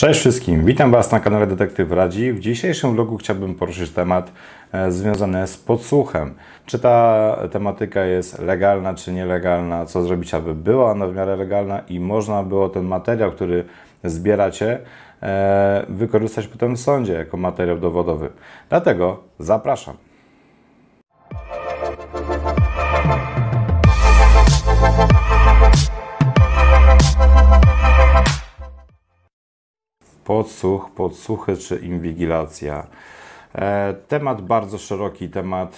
Cześć wszystkim, witam Was na kanale Detektyw Radzi. W dzisiejszym vlogu chciałbym poruszyć temat związany z podsłuchem. Czy ta tematyka jest legalna, czy nielegalna, co zrobić, aby była ona w miarę legalna i można było ten materiał, który zbieracie, wykorzystać potem w sądzie jako materiał dowodowy. Dlatego zapraszam. Podsłuch, podsłuchy czy inwigilacja. Temat bardzo szeroki, temat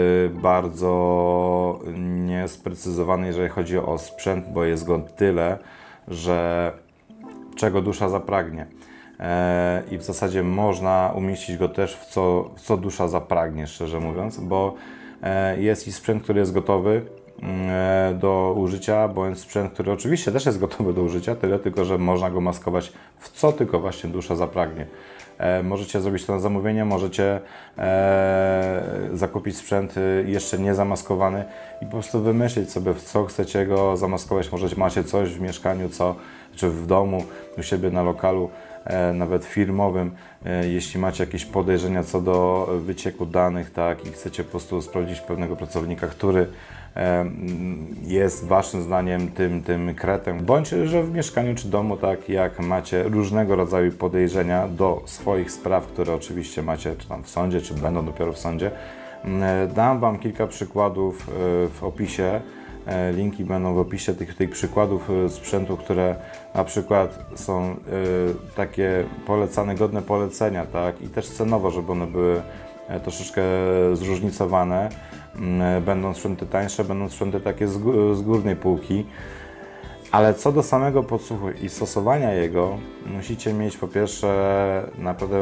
bardzo niesprecyzowany, jeżeli chodzi o sprzęt, bo jest go tyle, że czego dusza zapragnie. I w zasadzie można umieścić go też w co dusza zapragnie, szczerze mówiąc, bo jest i sprzęt, który jest gotowy do użycia, bądź sprzęt, który oczywiście też jest gotowy do użycia, tyle tylko, że można go maskować w co tylko właśnie dusza zapragnie. Możecie zrobić to na zamówienie, możecie zakupić sprzęt jeszcze nie zamaskowany i po prostu wymyślić sobie, w co chcecie go zamaskować. Może macie coś w mieszkaniu, czy w domu, u siebie na lokalu, nawet firmowym, jeśli macie jakieś podejrzenia co do wycieku danych, tak, i chcecie po prostu sprawdzić pewnego pracownika, który jest Waszym zdaniem tym kretem, bądź że w mieszkaniu czy domu, tak, jak macie różnego rodzaju podejrzenia do swoich spraw, które oczywiście macie czy tam w sądzie, czy będą dopiero w sądzie. Dam Wam kilka przykładów w opisie. Linki będą w opisie tych przykładów sprzętu, które na przykład są takie polecane, godne polecenia, tak, i też cenowo, żeby one były troszeczkę zróżnicowane. Będą sprzęty tańsze, będą sprzęty takie z górnej półki. Ale co do samego podsłuchu i stosowania jego, musicie mieć po pierwsze naprawdę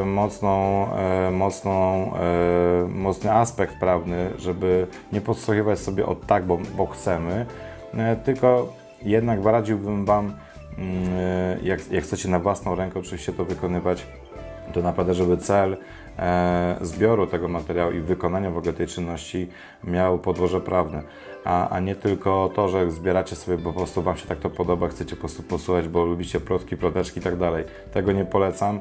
mocny aspekt prawny, żeby nie podsłuchiwać sobie od tak, bo chcemy, tylko jednak radziłbym Wam, jak chcecie na własną rękę oczywiście to wykonywać, to naprawdę, żeby cel zbioru tego materiału i wykonania w ogóle tej czynności miał podłoże prawne, a nie tylko to, że zbieracie sobie, bo po prostu Wam się tak to podoba, chcecie po prostu posłuchać, bo lubicie plotki, ploteczki i tak dalej. Tego nie polecam.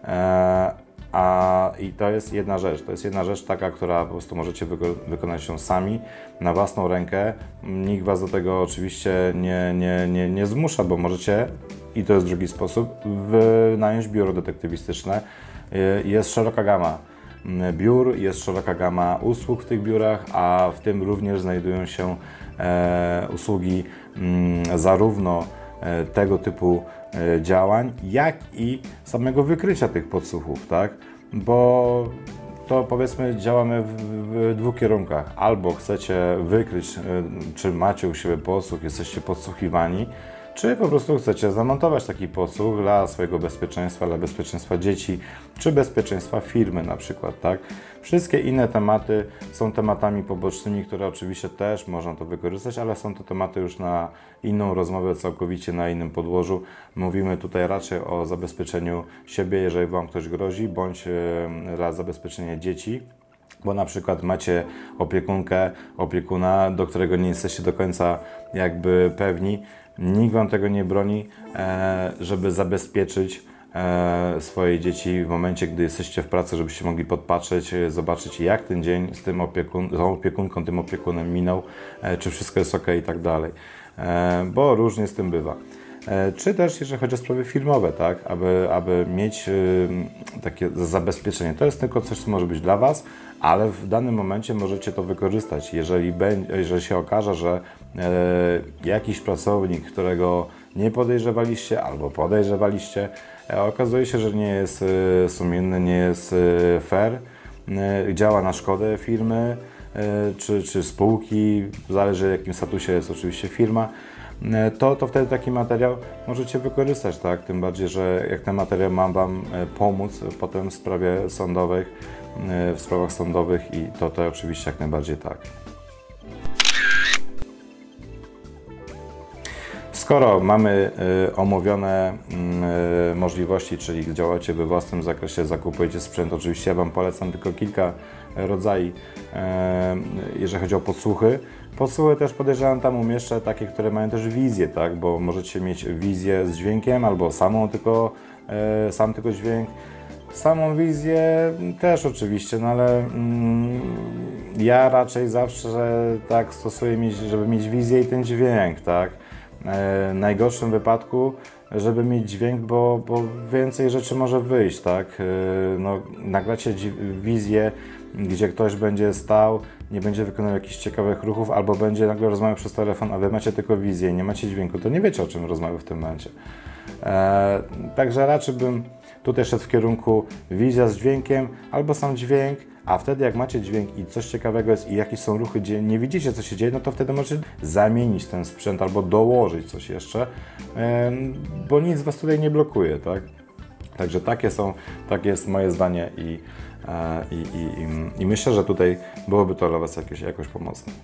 I to jest jedna rzecz taka, która po prostu możecie wykonać ją sami, na własną rękę. Nikt Was do tego oczywiście nie zmusza, bo możecie, i to jest drugi sposób, wynająć biuro detektywistyczne. Jest szeroka gama biur, jest szeroka gama usług w tych biurach, a w tym również znajdują się usługi zarówno tego typu działań, jak i samego wykrycia tych podsłuchów, tak? Bo to powiedzmy działamy w dwóch kierunkach. Albo chcecie wykryć, czy macie u siebie podsłuch, jesteście podsłuchiwani, czy po prostu chcecie zamontować taki podsłuch dla swojego bezpieczeństwa, dla bezpieczeństwa dzieci, czy bezpieczeństwa firmy na przykład, tak? Wszystkie inne tematy są tematami pobocznymi, które oczywiście też można to wykorzystać, ale są to tematy już na inną rozmowę, całkowicie na innym podłożu. Mówimy tutaj raczej o zabezpieczeniu siebie, jeżeli Wam ktoś grozi, bądź dla zabezpieczenia dzieci. Bo na przykład macie opiekuna, do którego nie jesteście do końca jakby pewni. Nikt Wam tego nie broni, żeby zabezpieczyć swoje dzieci w momencie, gdy jesteście w pracy, żebyście mogli podpatrzeć, zobaczyć, jak ten dzień z tą opiekunką, tym opiekunem minął, czy wszystko jest ok i tak dalej. Bo różnie z tym bywa. Czy też jeżeli chodzi o sprawy filmowe, tak, aby mieć takie zabezpieczenie. To jest tylko coś, co może być dla Was, ale w danym momencie możecie to wykorzystać. Jeżeli się okaże, że jakiś pracownik, którego nie podejrzewaliście albo podejrzewaliście, okazuje się, że nie jest sumienny, nie jest fair, działa na szkodę firmy czy spółki, zależy w jakim statusie jest oczywiście firma, to wtedy taki materiał możecie wykorzystać, tak? Tym bardziej, że jak ten materiał ma Wam pomóc potem w sprawach sądowych i to oczywiście jak najbardziej tak. Skoro mamy omówione możliwości, czyli działacie we własnym zakresie, zakupujecie sprzęt, oczywiście ja Wam polecam tylko kilka rodzajów, jeżeli chodzi o podsłuchy. Podsłuchy też podejrzewam tam umieszczę takie, które mają też wizję, tak? Bo możecie mieć wizję z dźwiękiem albo samą tylko sam tylko dźwięk. Samą wizję też oczywiście, no ale ja raczej zawsze tak stosuję, żeby mieć wizję i ten dźwięk, tak? W najgorszym wypadku, żeby mieć dźwięk, bo więcej rzeczy może wyjść, tak? No, nagracie wizję, gdzie ktoś będzie stał, nie będzie wykonywał jakichś ciekawych ruchów, albo będzie nagle rozmawiał przez telefon, a wy macie tylko wizję i nie macie dźwięku, to nie wiecie, o czym rozmawiał w tym momencie. Także raczej bym tutaj szedł w kierunku wizja z dźwiękiem, albo sam dźwięk, a wtedy jak macie dźwięk i coś ciekawego jest i jakieś są ruchy, gdzie nie widzicie, co się dzieje, no to wtedy możecie zamienić ten sprzęt albo dołożyć coś jeszcze, bo nic was tutaj nie blokuje, tak? Także takie jest moje zdanie i myślę, że tutaj byłoby to dla was jakoś pomocne.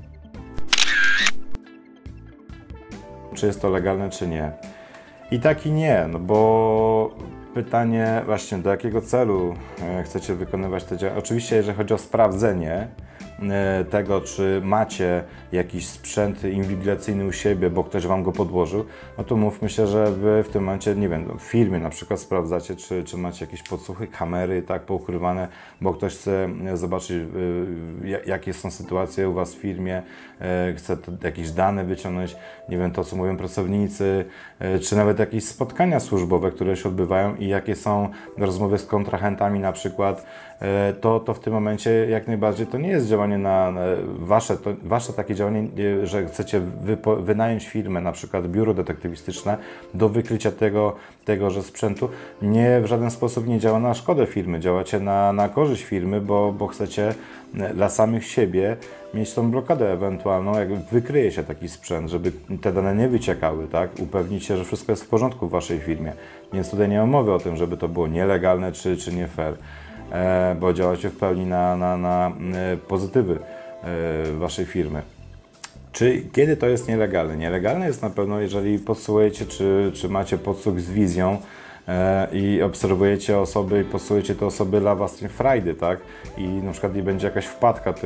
Czy jest to legalne, czy nie? I tak i nie, no bo pytanie właśnie, do jakiego celu chcecie wykonywać te działania. Oczywiście, jeżeli chodzi o sprawdzenie tego, czy macie jakiś sprzęt inwigilacyjny u siebie, bo ktoś wam go podłożył, no to mówmy się, że wy w tym momencie, nie wiem, w firmie na przykład sprawdzacie, czy macie jakieś podsłuchy, kamery tak poukrywane, bo ktoś chce zobaczyć, jakie są sytuacje u was w firmie, chce jakieś dane wyciągnąć, nie wiem, to co mówią pracownicy, czy nawet jakieś spotkania służbowe, które się odbywają i jakie są rozmowy z kontrahentami na przykład, to w tym momencie jak najbardziej to nie jest działanie na wasze takie działanie, że chcecie wynająć firmę, na przykład biuro detektywistyczne do wykrycia tegoże sprzętu. Nie, w żaden sposób nie działa na szkodę firmy, działacie na korzyść firmy, bo chcecie dla samych siebie mieć tą blokadę ewentualną, jak wykryje się taki sprzęt, żeby te dane nie wyciekały, tak? Upewnić się, że wszystko jest w porządku w waszej firmie. Więc tutaj nie ma mowy o tym, żeby to było nielegalne czy nie fair, bo działacie w pełni na pozytywy waszej firmy. Kiedy to jest nielegalne? Nielegalne jest na pewno, jeżeli podsłuchujecie, czy macie podsłuch z wizją i obserwujecie osoby i podsłuchujecie te osoby dla własnej frajdy, tak? I na przykład nie będzie jakaś wpadka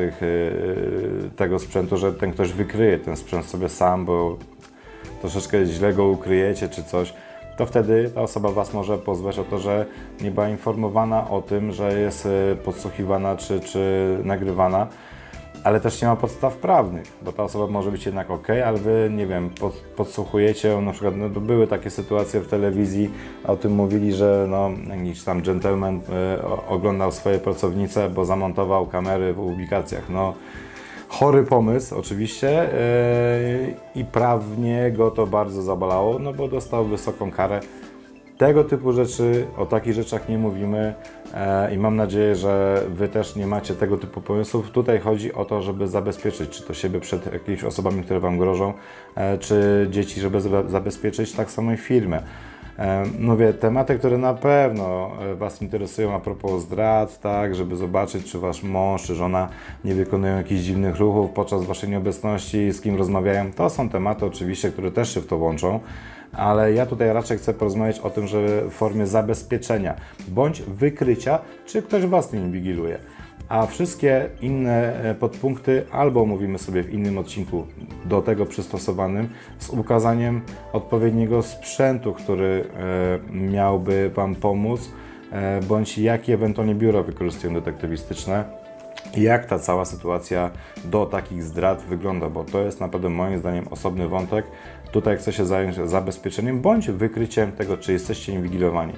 tego sprzętu, że ten ktoś wykryje ten sprzęt sobie sam, bo troszeczkę źle go ukryjecie czy coś, to wtedy ta osoba was może pozwać o to, że nie była informowana o tym, że jest podsłuchiwana czy nagrywana, ale też nie ma podstaw prawnych, bo ta osoba może być jednak ok, ale wy, nie wiem, podsłuchujecie, na przykład no, były takie sytuacje w telewizji, o tym mówili, że no, jakiś tam gentleman oglądał swoje pracownice, bo zamontował kamery w publikacjach. No, chory pomysł oczywiście i prawnie go to bardzo zabolało, no bo dostał wysoką karę. Tego typu rzeczy, o takich rzeczach nie mówimy i mam nadzieję, że wy też nie macie tego typu pomysłów. Tutaj chodzi o to, żeby zabezpieczyć, czy to siebie przed jakimiś osobami, które wam grożą, czy dzieci, żeby zabezpieczyć tak samo i firmę. Mówię, tematy, które na pewno was interesują a propos zdrad, tak, żeby zobaczyć, czy wasz mąż, czy żona nie wykonują jakichś dziwnych ruchów podczas waszej nieobecności, z kim rozmawiają. To są tematy oczywiście, które też się w to łączą, ale ja tutaj raczej chcę porozmawiać o tym, że w formie zabezpieczenia bądź wykrycia, czy ktoś was nie inwigiluje. A wszystkie inne podpunkty albo omówimy sobie w innym odcinku do tego przystosowanym z ukazaniem odpowiedniego sprzętu, który miałby wam pomóc, bądź jakie ewentualnie biura wykorzystują detektywistyczne i jak ta cała sytuacja do takich zdrad wygląda, bo to jest naprawdę moim zdaniem osobny wątek. Tutaj chcę się zająć zabezpieczeniem bądź wykryciem tego, czy jesteście inwigilowani.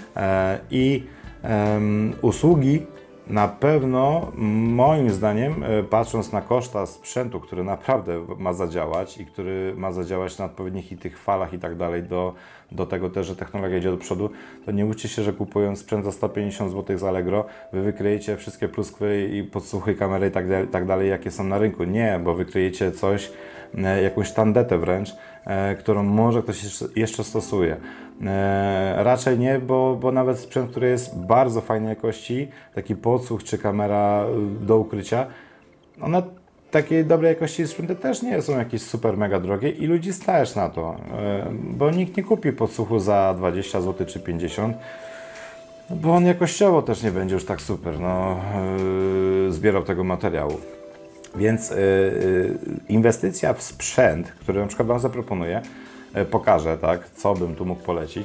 Usługi na pewno, moim zdaniem, patrząc na koszta sprzętu, który naprawdę ma zadziałać i który ma zadziałać na odpowiednich tych falach i tak dalej, do tego też, że technologia idzie do przodu, to nie łudźcie się, że kupując sprzęt za 150 zł z Allegro, wy wykryjecie wszystkie pluskwy i podsłuchy, kamery i tak dalej, jakie są na rynku. Nie, bo wykryjecie coś, jakąś tandetę wręcz, którą może ktoś jeszcze stosuje. Raczej nie, bo nawet sprzęt, który jest bardzo fajnej jakości, taki podsłuch czy kamera do ukrycia, one takiej dobrej jakości sprzęty też nie są jakieś super mega drogie i ludzi stać na to, bo nikt nie kupi podsłuchu za 20 zł czy 50, bo on jakościowo też nie będzie już tak super zbierał tego materiału. Więc inwestycja w sprzęt, który na przykład wam zaproponuję, pokażę, tak, co bym tu mógł polecić,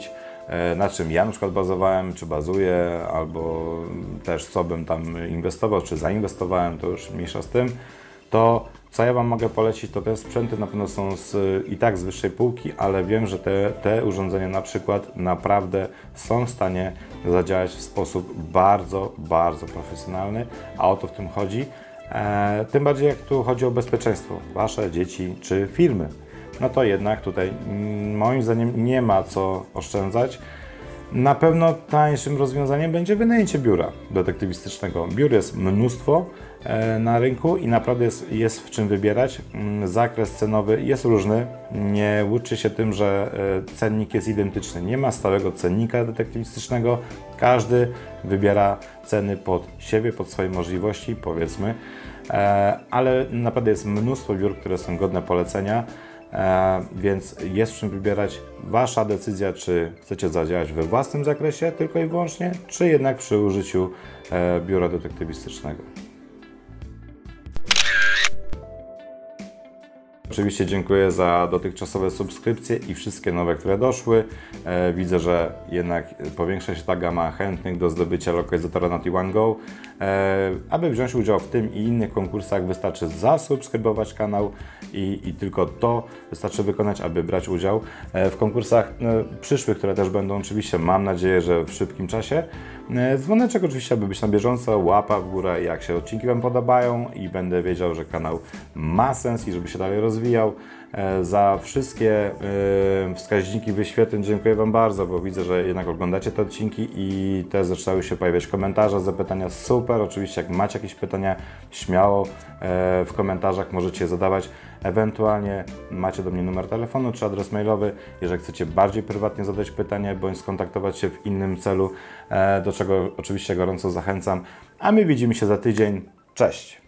na czym ja na przykład bazowałem, czy bazuję, albo też co bym tam inwestował, czy zainwestowałem, to już mniejsza z tym, to co ja Wam mogę polecić, to te sprzęty na pewno są i tak z wyższej półki, ale wiem, że te urządzenia na przykład naprawdę są w stanie zadziałać w sposób bardzo, bardzo profesjonalny, a o to w tym chodzi. Tym bardziej jak tu chodzi o bezpieczeństwo Wasze, dzieci czy firmy. No to jednak tutaj moim zdaniem nie ma co oszczędzać. Na pewno tańszym rozwiązaniem będzie wynajęcie biura detektywistycznego. Biur jest mnóstwo na rynku i naprawdę jest w czym wybierać. Zakres cenowy jest różny. Nie łudźcie się tym, że cennik jest identyczny. Nie ma stałego cennika detektywistycznego. Każdy wybiera ceny pod siebie, pod swoje możliwości, powiedzmy. Ale naprawdę jest mnóstwo biur, które są godne polecenia. Więc jest w czym wybierać. Wasza decyzja, czy chcecie zadziałać we własnym zakresie tylko i wyłącznie, czy jednak przy użyciu biura detektywistycznego. Oczywiście dziękuję za dotychczasowe subskrypcje i wszystkie nowe, które doszły. Widzę, że jednak powiększa się ta gama chętnych do zdobycia lokalizatora na T1 Go. Aby wziąć udział w tym i innych konkursach, wystarczy zasubskrybować kanał i tylko to wystarczy wykonać, aby brać udział w konkursach przyszłych, które też będą oczywiście, mam nadzieję, że w szybkim czasie. Dzwoneczek oczywiście, aby być na bieżąco, łapa w górę, jak się odcinki Wam podobają i będę wiedział, że kanał ma sens i żeby się dalej rozwijał. Za wszystkie wskaźniki wyświetleń dziękuję Wam bardzo, bo widzę, że jednak oglądacie te odcinki i też zaczęły się pojawiać komentarze, zapytania. Super, oczywiście jak macie jakieś pytania, śmiało w komentarzach możecie je zadawać. Ewentualnie macie do mnie numer telefonu czy adres mailowy, jeżeli chcecie bardziej prywatnie zadać pytanie bądź skontaktować się w innym celu, do czego oczywiście gorąco zachęcam. A my widzimy się za tydzień. Cześć!